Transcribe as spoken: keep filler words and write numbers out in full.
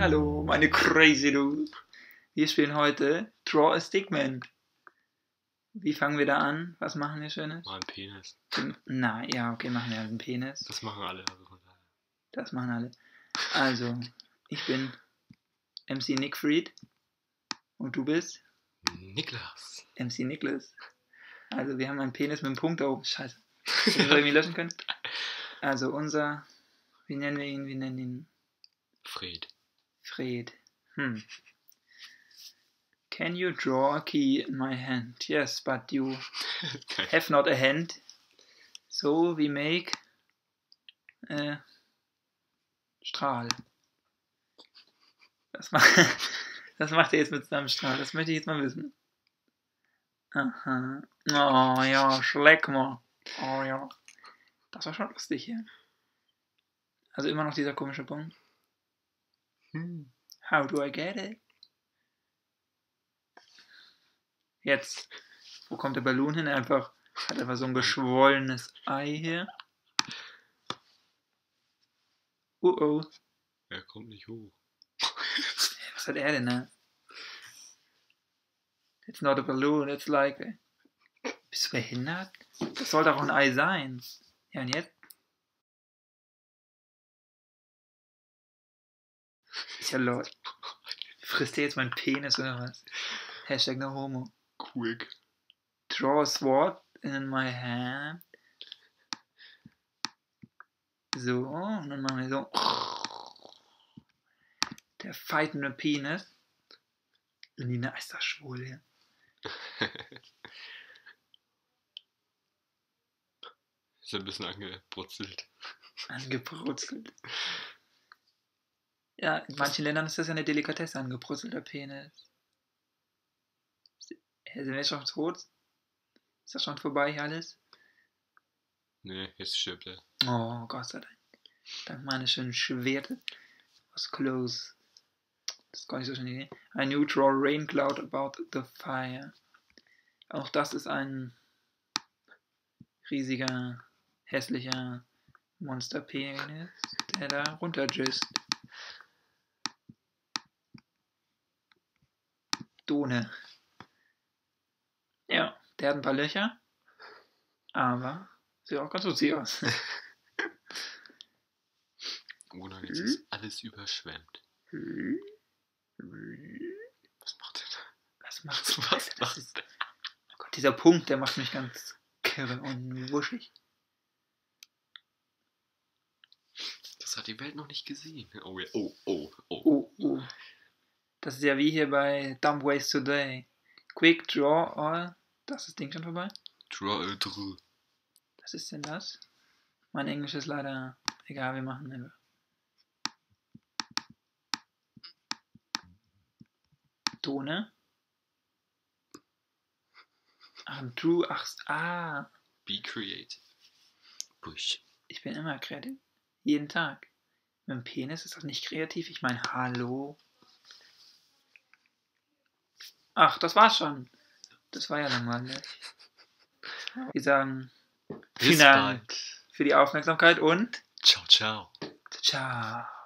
Hallo, meine Crazy Dude. Wir spielen heute Draw a Stickman. Wie fangen wir da an? Was machen wir Schönes? Mal ein Penis. Na, ja, okay, machen wir halt einen Penis. Das machen alle. Also von daher. Das machen alle. Also, ich bin M C Nick Fried. Und du bist? Niklas. M C Niklas. Also, wir haben einen Penis mit einem Punkt da oben. Scheiße. Hätten wir irgendwie löschen können? Also, unser... Wie nennen wir ihn? Wir nennen ihn... Fred. Fred. Hm. Can you draw a key in my hand? Yes, but you have not a hand. So we make a Strahl. Das macht, das macht er jetzt mit seinem Strahl. Das möchte ich jetzt mal wissen. Aha. Oh ja, schleck mal. Oh ja. Das war schon lustig hier. Also immer noch dieser komische Punkt. Hm. How do I get it? Jetzt. Wo kommt der Ballon hin? Einfach. Hat einfach so ein geschwollenes Ei hier. Uh oh. Er kommt nicht hoch. Was hat er denn, ne? It's not a balloon, it's like... Bist du behindert? Das soll doch ein Ei sein. Ja, und jetzt? Ist ja lol. Frisst der jetzt meinen Penis oder was? Hashtag no homo. Quick. Draw a sword in my hand. So, und dann machen wir so. Der fightende Penis. Lina ist das schwul hier. Ist ein bisschen angebrutzelt. Angebrutzelt. Ja, in manchen Ländern ist das ja eine Delikatesse, angebrutzelter Penis. Sind wir jetzt schon tot? Ist das schon vorbei hier alles? Nee, jetzt stirbt er. Oh, Gott sei Dank. Dank meiner schönen Schwerte. Was close. Das ist gar nicht so schnell. I knew draw rain cloud about the fire. Auch das ist ein riesiger, hässlicher Monster-Penis, der da runterjist. Dohne. Ja, der hat ein paar Löcher, aber sieht auch ganz lustig aus. Oh nein, jetzt ist alles überschwemmt. Was macht der da? Was macht Was das? macht Das das? ist, oh Gott, dieser Punkt, der macht mich ganz kirre und wuschig. Das hat die Welt noch nicht gesehen. Oh ja, oh, oh, oh. Oh, oh. Das ist ja wie hier bei Dumb Ways Today. Quick Draw All. Das ist das Ding schon vorbei? Draw a draw. Was ist denn das? Mein Englisch ist leider egal, wir machen einfach. Tone. Ach, ein True. Ach, ah. Be creative. Busch. Ich bin immer kreativ. Jeden Tag. Mit dem Penis ist das nicht kreativ. Ich meine, hallo. Ach, das war's schon. Das war ja langweilig. Wir sagen vielen Bis Dank bald. für die Aufmerksamkeit und Ciao, ciao. ciao.